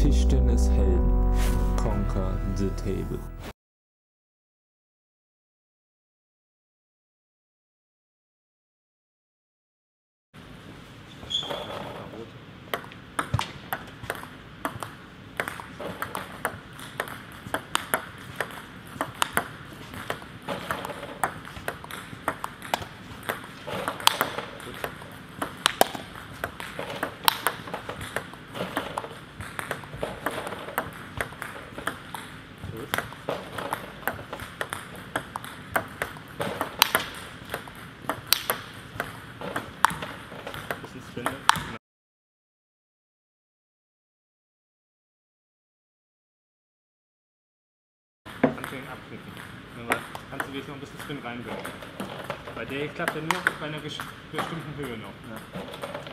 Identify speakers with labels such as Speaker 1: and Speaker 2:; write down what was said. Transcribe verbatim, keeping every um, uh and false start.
Speaker 1: Tischtennishelden. Conquer the table.
Speaker 2: Abklicken. Aber kannst du dich noch ein bisschen Spin reinbringen. Bei der klappt er nur bei einer bestimmten Höhe noch. Ja.